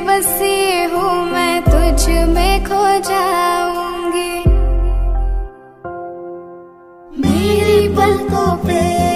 बेबसी हूँ मैं, तुझ में खो जाऊंगी। मेरी पलकों पे